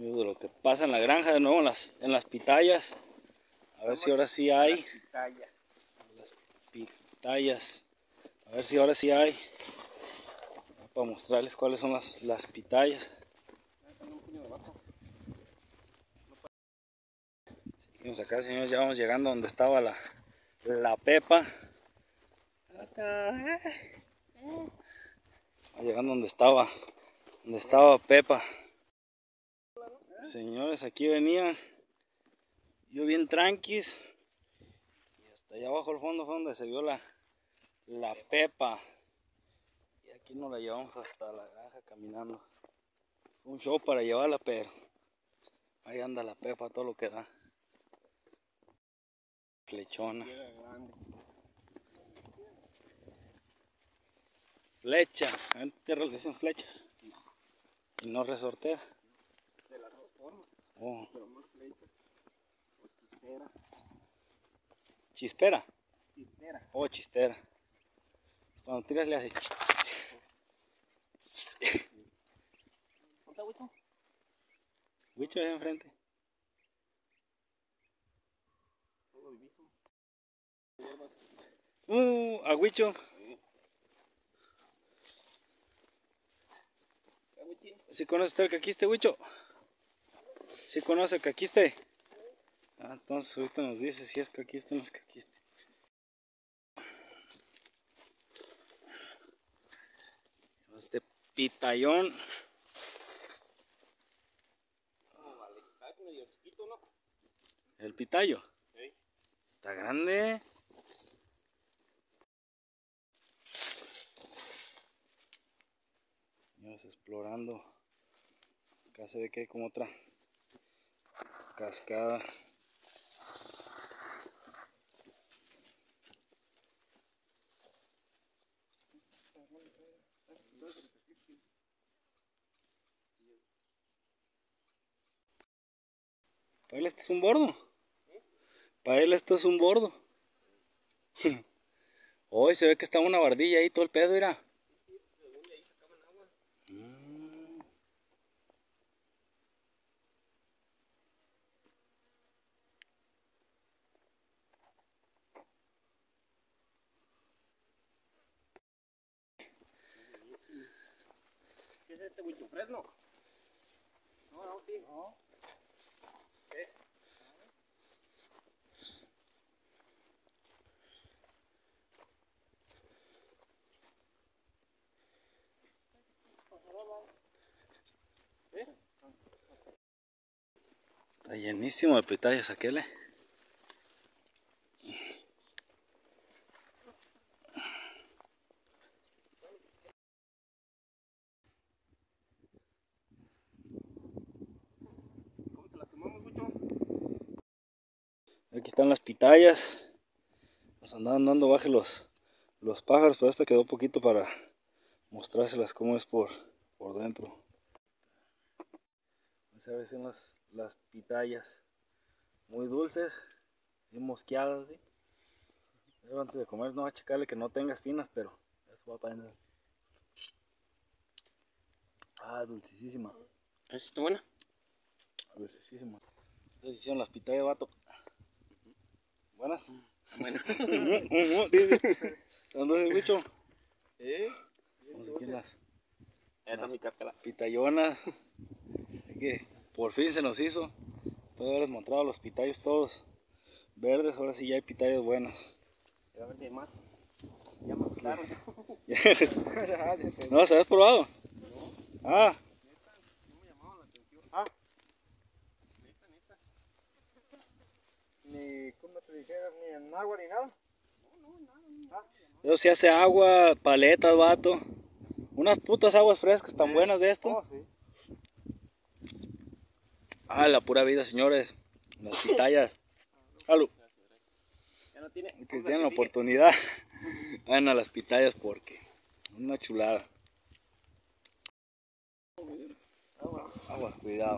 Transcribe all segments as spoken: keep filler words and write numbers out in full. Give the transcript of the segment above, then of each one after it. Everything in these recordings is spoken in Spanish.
De lo que pasa en la granja, de nuevo en las, en las pitayas. A ver si ahora sí hay. Las pitayas. A ver si ahora sí hay. Para mostrarles cuáles son las, las pitayas. Seguimos acá, señores, ya vamos llegando donde estaba la, la pepa. Llegando donde estaba, donde estaba Pepa. Señores, aquí venían yo bien tranquis. Y hasta allá abajo al fondo fue donde se vio la, la Pepa. Y aquí nos la llevamos hasta la granja caminando. Fue un show para llevarla, pero ahí anda la Pepa, todo lo que da. Flechona. Flecha, en tierra le dicen flechas. Y no resortera. De las dos formas. Oh. Pero más flecha. O chispera. ¿Chispera? Chistera. Oh, chistera. Cuando tiras le hace. ¿Dónde está Huicho? Huicho ahí enfrente. Todo el viso. Uh, a Huicho. ¿Sí conoce el caquiste, Huicho? ¿Sí conoce el caquiste? Ah, entonces ahorita nos dice si es caquiste o no es caquiste. Este pitayón. Oh, vale. Está medio chiquito, ¿no? El pitayo. Sí. Está grande. Vamos explorando. Acá se ve que hay como otra cascada. Para él esto es un bordo. Para él esto es un bordo. Hoy se ve que está una bardilla ahí, todo el pedo, mira. ¿Qué es este Huicho? ¿Fresno? No, no, sí. No. ¿Qué? ¿Eh? Está llenísimo de pitayas aquel, eh. ¿Cómo se las tomamos, Huicho? Aquí están las pitayas. Nos andaban dando baje los, los pájaros, pero esta quedó poquito para mostrárselas cómo es por, por dentro. A ver si son las, las pitayas. Muy dulces, bien mosqueadas, ¿sí? Pero antes de comer no va a checarle que no tenga espinas, pero eso va para adentro. Ah, dulcísima. ¿Esa está buena? Dulcísima. Estas hicieron las pitayas, vato. ¿Buenas? Bueno. ¿Dónde es el bicho? ¿Eh? Vamos aquí en las, Esta es mi cáscara. pitayonas. Que por fin se nos hizo. Puedo haberles mostrado los pitayos todos verdes. Ahora sí ya hay pitayos buenas. Ya vende más. Ya me gustaron. ¿No las habías probado? No. Ah. Neta, no me llamaban la atención. Ah. Neta, neta. Ni, ¿cómo te dijeras? Ni en agua ni nada. No, no, nada. nada. Eso sí hace agua, paletas, vato. Unas putas aguas frescas tan buenas de esto. Oh, sí. Ah, la pura vida, señores. Las pitayas. Salud. Ya no tiene. Que tienen la oportunidad. Vayan a las pitayas porque una chulada. Agua. Agua, cuidado.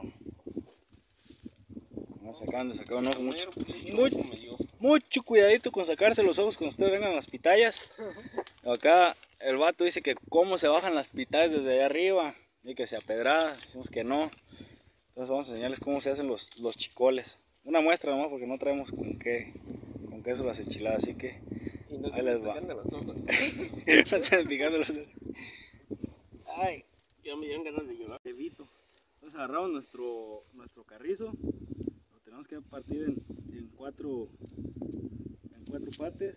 No se acaban de sacar un ojo mucho. Mucho, Mucho, mucho cuidadito con sacarse los ojos cuando ustedes vengan a las pitayas. Acá el vato dice que cómo se bajan las pitayas desde allá arriba. Y que se apedrada. Decimos que no. Entonces vamos a enseñarles cómo se hacen los, los chicoles. Una muestra nomás porque no traemos con qué, con queso las enchiladas, así que Y no ahí les va. No están picando los... Ay, Ya me dieron ganas de llorar. Evito. Entonces agarramos nuestro, nuestro carrizo, lo tenemos que partir en, en, cuatro, en cuatro partes.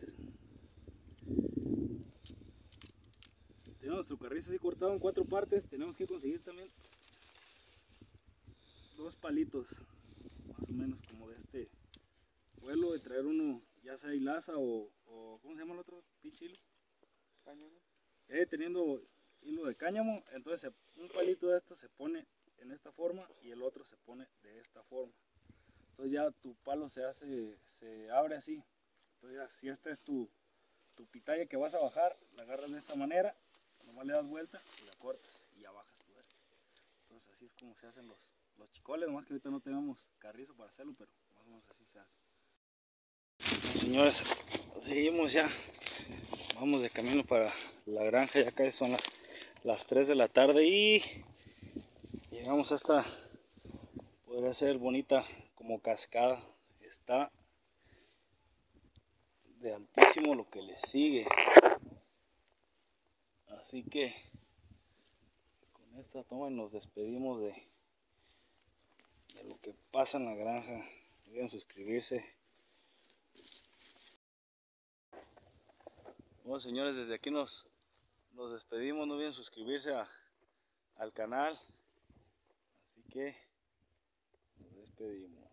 Tenemos nuestro carrizo así cortado en cuatro partes, tenemos que conseguir también dos palitos, más o menos como de este vuelo, de traer uno, ya sea hilaza o, o ¿cómo se llama el otro pinche hilo? Cáñamo. Eh, teniendo hilo de cáñamo, entonces un palito de estos se pone en esta forma y el otro se pone de esta forma. Entonces ya tu palo se hace, se abre así. Entonces ya, si esta es tu, tu pitaya que vas a bajar, la agarras de esta manera, nomás le das vuelta y la cortas y ya bajas tú esto. Entonces así es como se hacen los, los chicoles, nomás que ahorita no tenemos carrizo para hacerlo, pero más o menos así se hace. Bueno, señores, seguimos ya. Vamos de camino para la granja, ya casi son las, las tres de la tarde y llegamos a esta, podría ser bonita como cascada. Está de altísimo lo que le sigue. Así que con esta toma nos despedimos de, de lo que pasa en la granja. No olviden suscribirse. Bueno, señores, desde aquí nos, nos despedimos. No olviden suscribirse a, al canal. Así que nos despedimos.